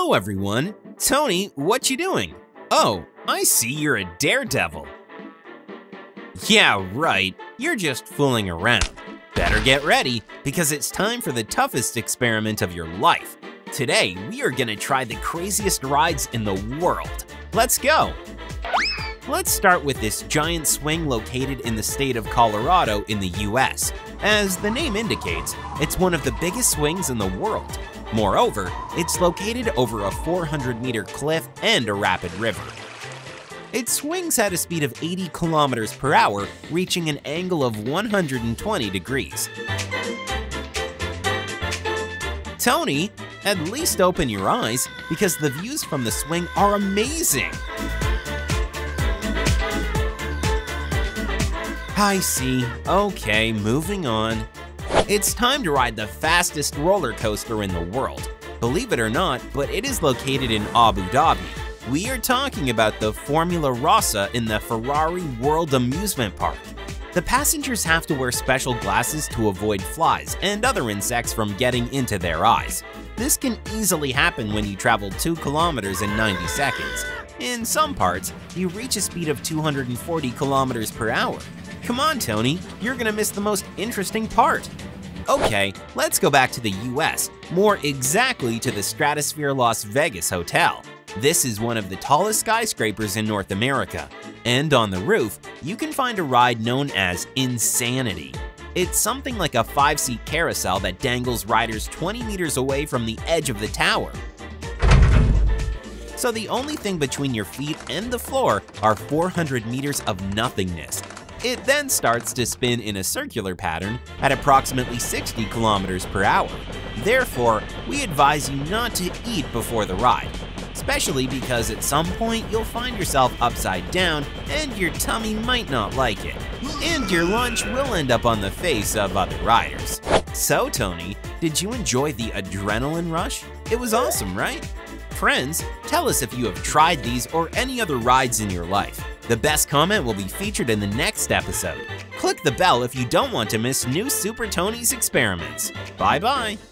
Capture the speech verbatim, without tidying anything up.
Hello everyone! Tony, what you doing? Oh, I see you're a daredevil. Yeah, right, you're just fooling around. Better get ready, because it's time for the toughest experiment of your life. Today, we are gonna try the craziest rides in the world. Let's go! Let's start with this giant swing located in the state of Colorado in the U S. As the name indicates, it's one of the biggest swings in the world. Moreover, it's located over a four hundred meter cliff and a rapid river. It swings at a speed of eighty kilometers per hour, reaching an angle of one hundred twenty degrees. Tony, at least open your eyes, because the views from the swing are amazing. I see. Okay, moving on. It's time to ride the fastest roller coaster in the world. Believe it or not, but it is located in Abu Dhabi. We are talking about the Formula Rossa in the Ferrari World Amusement Park. The passengers have to wear special glasses to avoid flies and other insects from getting into their eyes. This can easily happen when you travel two kilometers in ninety seconds. In some parts, you reach a speed of two hundred forty kilometers per hour. Come on, Tony, you're gonna miss the most interesting part. Okay, let's go back to the U S, more exactly to the Stratosphere Las Vegas Hotel. This is one of the tallest skyscrapers in North America, and on the roof, you can find a ride known as Insanity. It's something like a five-seat carousel that dangles riders twenty meters away from the edge of the tower. So the only thing between your feet and the floor are four hundred meters of nothingness. It then starts to spin in a circular pattern at approximately sixty kilometers per hour. Therefore, we advise you not to eat before the ride, especially because at some point you'll find yourself upside down and your tummy might not like it. And your lunch will end up on the face of other riders. So Tony, did you enjoy the adrenaline rush? It was awesome, right? Friends, tell us if you have tried these or any other rides in your life. The best comment will be featured in the next episode. Click the bell if you don't want to miss new Super Tony's experiments. Bye bye!